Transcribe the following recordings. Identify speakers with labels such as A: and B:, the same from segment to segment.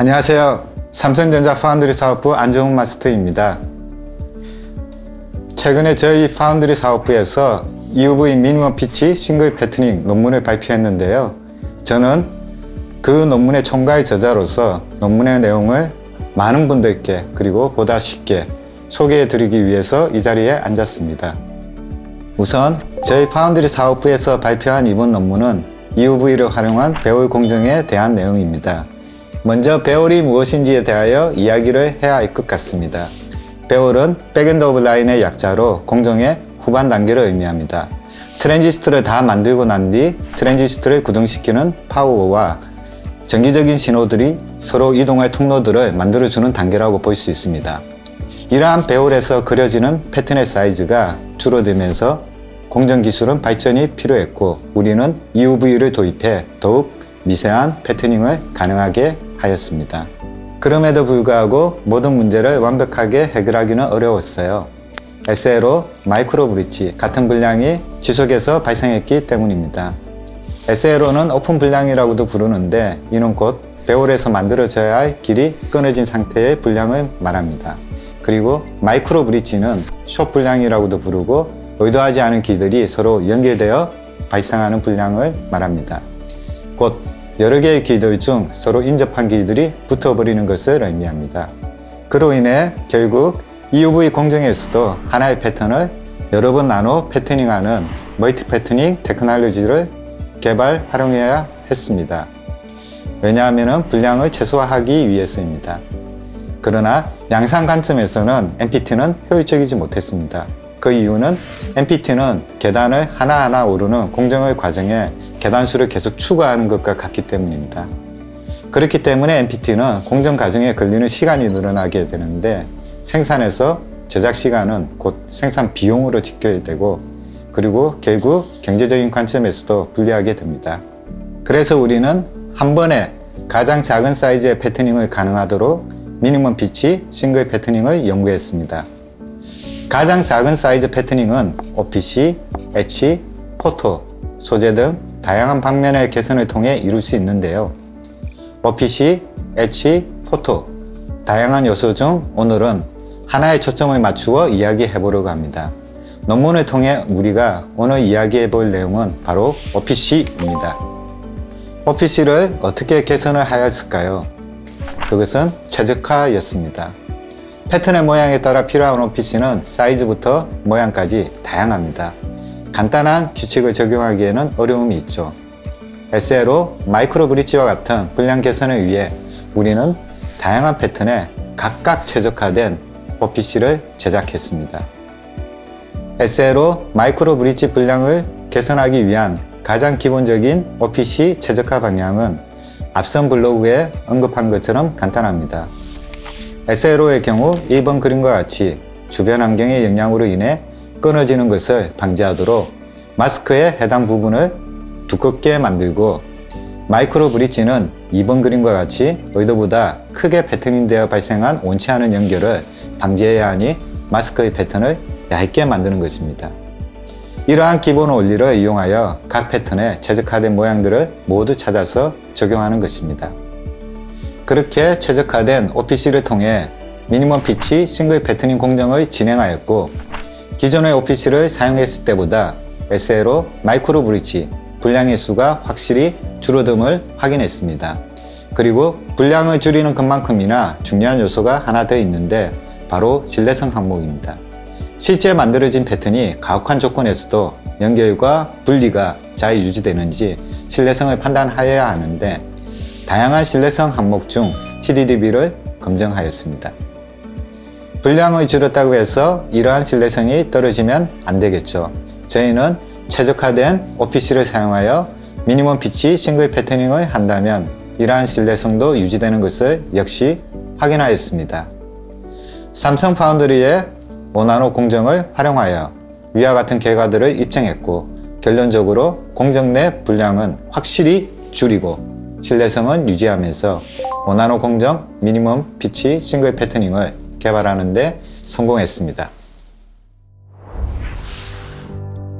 A: 안녕하세요. 삼성전자 파운드리 사업부 안정훈 마스터입니다. 최근에 저희 파운드리 사업부에서 EUV 미니멈 피치 싱글 패터닝 논문을 발표했는데요. 저는 그 논문의 총괄 저자로서 논문의 내용을 많은 분들께 그리고 보다 쉽게 소개해 드리기 위해서 이 자리에 앉았습니다. 우선 저희 파운드리 사업부에서 발표한 이번 논문은 EUV를 활용한 배올 공정에 대한 내용입니다. 먼저 배올이 무엇인지에 대하여 이야기를 해야 할 것 같습니다. 배올은 백엔드 오브 라인의 약자로 공정의 후반 단계를 의미합니다. 트랜지스터를 다 만들고 난 뒤 트랜지스터를 구동시키는 파워와 정기적인 신호들이 서로 이동할 통로들을 만들어주는 단계라고 볼 수 있습니다. 이러한 배올에서 그려지는 패턴의 사이즈가 줄어들면서 공정 기술은 발전이 필요했고 우리는 EUV를 도입해 더욱 미세한 패터닝을 가능하게 하였습니다. 그럼에도 불구하고 모든 문제를 완벽하게 해결하기는 어려웠어요. SLO, 마이크로 브릿지 같은 분량이 지속해서 발생했기 때문입니다. SLO는 오픈 분량이라고도 부르는데 이는 곧 배올에서 만들어져야 할 길이 끊어진 상태의 분량을 말합니다. 그리고 마이크로 브릿지는 숏 분량이라고도 부르고 의도하지 않은 길들이 서로 연결되어 발생하는 분량을 말합니다. 곧 여러 개의 길들 중 서로 인접한 길들이 붙어버리는 것을 의미합니다. 그로 인해 결국 EUV 공정에서도 하나의 패턴을 여러 번 나눠 패터닝하는 멀티 패터닝 테크놀로지를 활용해야 했습니다. 왜냐하면 분량을 최소화하기 위해서입니다. 그러나 양산 관점에서는 MPT는 효율적이지 못했습니다. 그 이유는 MPT는 계단을 하나하나 오르는 공정의 과정에 계단수를 계속 추가하는 것과 같기 때문입니다. 그렇기 때문에 MPT는 공정 과정에 걸리는 시간이 늘어나게 되는데 생산에서 제작 시간은 곧 생산 비용으로 직결되고 그리고 결국 경제적인 관점에서도 불리하게 됩니다. 그래서 우리는 한 번에 가장 작은 사이즈의 패터닝을 가능하도록 미니멈 피치 싱글 패터닝을 연구했습니다. 가장 작은 사이즈 패터닝은 OPC, 엣지, 포토, 소재 등 다양한 방면의 개선을 통해 이룰 수 있는데요. OPC, 엣지, 포토 다양한 요소 중 오늘은 하나의 초점을 맞추어 이야기해 보려고 합니다. 논문을 통해 우리가 오늘 이야기해 볼 내용은 바로 OPC입니다. OPC를 어떻게 개선을 하였을까요? 그것은 최적화였습니다. 패턴의 모양에 따라 필요한 OPC는 사이즈부터 모양까지 다양합니다. 간단한 규칙을 적용하기에는 어려움이 있죠. SLO, 마이크로 브릿지와 같은 분량 개선을 위해 우리는 다양한 패턴에 각각 최적화된 OPC를 제작했습니다. SLO, 마이크로 브릿지 분량을 개선하기 위한 가장 기본적인 OPC 최적화 방향은 앞선 블로그에 언급한 것처럼 간단합니다. SLO의 경우 1번 그림과 같이 주변 환경의 영향으로 인해 끊어지는 것을 방지하도록 마스크의 해당 부분을 두껍게 만들고 마이크로 브릿지는 2번 그림과 같이 의도보다 크게 패턴인되어 발생한 원치 않은 연결을 방지해야 하니 마스크의 패턴을 얇게 만드는 것입니다. 이러한 기본 원리를 이용하여 각 패턴에 최적화된 모양들을 모두 찾아서 적용하는 것입니다. 그렇게 최적화된 OPC를 통해 미니멈 피치 싱글 패터닝 공정을 진행하였고 기존의 OPC를 사용했을 때보다 SLO, 마이크로 브릿지 분량의 수가 확실히 줄어듦을 확인했습니다. 그리고 분량을 줄이는 것만큼이나 중요한 요소가 하나 더 있는데 바로 신뢰성 항목입니다. 실제 만들어진 패턴이 가혹한 조건에서도 연결과 분리가 잘 유지되는지 신뢰성을 판단하여야 하는데 다양한 신뢰성 항목 중 TDDB를 검증하였습니다. 분량을 줄였다고 해서 이러한 신뢰성이 떨어지면 안 되겠죠. 저희는 최적화된 OPC를 사용하여 미니멈 피치 싱글 패터닝을 한다면 이러한 신뢰성도 유지되는 것을 역시 확인하였습니다. 삼성 파운드리의 5나노 공정을 활용하여 위와 같은 결과들을 입증했고 결론적으로 공정 내 분량은 확실히 줄이고 신뢰성은 유지하면서 5나노 공정 미니멈 피치 싱글 패터닝을 개발하는 데 성공했습니다.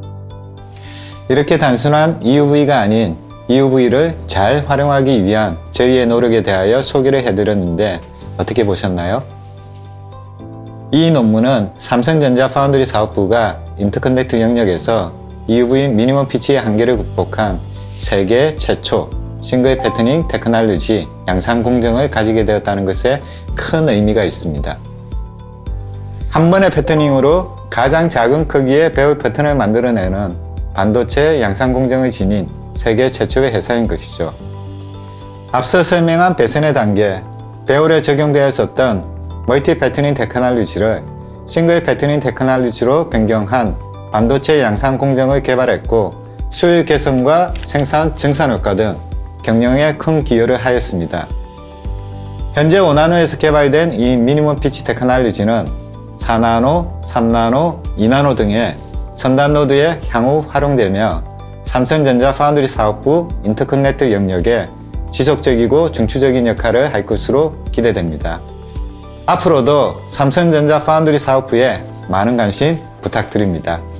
A: 이렇게 단순한 EUV가 아닌 EUV를 잘 활용하기 위한 저희의 노력에 대하여 소개를 해드렸는데 어떻게 보셨나요? 이 논문은 삼성전자 파운드리 사업부가 인터커넥트 영역에서 EUV 미니멈 피치의 한계를 극복한 세계 최초 싱글 패터닝 테크놀로지 양산 공정을 가지게 되었다는 것에 큰 의미가 있습니다. 한 번의 패터닝으로 가장 작은 크기의 배울 패턴을 만들어내는 반도체 양산 공정을 지닌 세계 최초의 회사인 것이죠. 앞서 설명한 배선의 단계, 배울에 적용되었었던 멀티 패터닝 테크놀로지를 싱글 패터닝 테크놀로지로 변경한 반도체 양산 공정을 개발했고 수율 개선과 생산 증산 효과 등 경영에 큰 기여를 하였습니다. 현재 5나노에서 개발된 이 미니멈 피치 테크놀로지는 4나노, 3나노, 2나노 등의 선단 노드에 향후 활용되며 삼성전자 파운드리 사업부 인터커넥트 영역에 지속적이고 중추적인 역할을 할 것으로 기대됩니다. 앞으로도 삼성전자 파운드리 사업부에 많은 관심 부탁드립니다.